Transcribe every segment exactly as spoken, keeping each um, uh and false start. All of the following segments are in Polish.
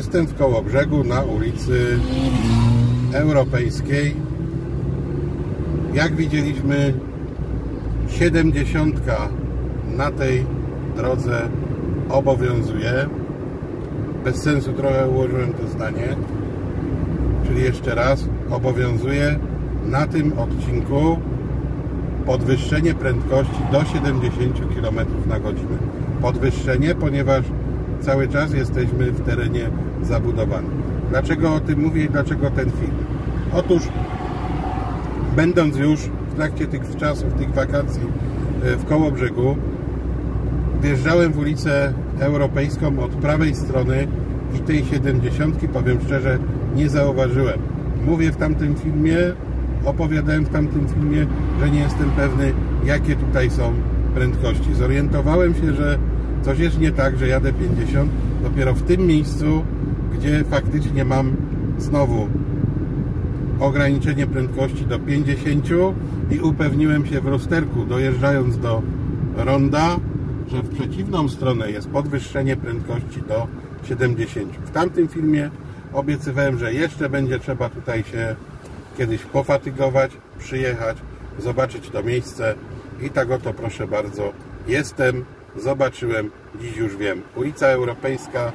Jestem w Kołobrzegu na ulicy Europejskiej. Jak widzieliśmy, siedemdziesiątka na tej drodze obowiązuje. Bez sensu trochę ułożyłem to zdanie. Czyli jeszcze raz, obowiązuje na tym odcinku podwyższenie prędkości do siedemdziesięciu kilometrów na godzinę. Podwyższenie, ponieważ cały czas jesteśmy w terenie zabudowanym. Dlaczego o tym mówię i dlaczego ten film? Otóż, będąc już w trakcie tych czasów, tych wakacji w Kołobrzegu, wjeżdżałem w ulicę Europejską od prawej strony i tej siedemdziesiątki, powiem szczerze, nie zauważyłem. Mówię w tamtym filmie, opowiadałem w tamtym filmie, że nie jestem pewny, jakie tutaj są prędkości. Zorientowałem się, że coś jest nie tak, że jadę pięćdziesiąt dopiero w tym miejscu, gdzie faktycznie mam znowu ograniczenie prędkości do pięćdziesięciu i upewniłem się w lusterku, dojeżdżając do ronda, że w przeciwną stronę jest podwyższenie prędkości do siedemdziesięciu. W tamtym filmie obiecywałem, że jeszcze będzie trzeba tutaj się kiedyś pofatygować, przyjechać, zobaczyć to miejsce i tak oto, proszę bardzo, jestem, zobaczyłem, dziś już wiem. Ulica Europejska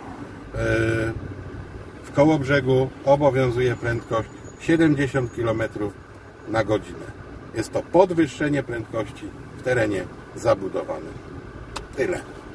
w Kołobrzegu obowiązuje prędkość siedemdziesiąt kilometrów na godzinę. Jest to podwyższenie prędkości w terenie zabudowanym. Tyle.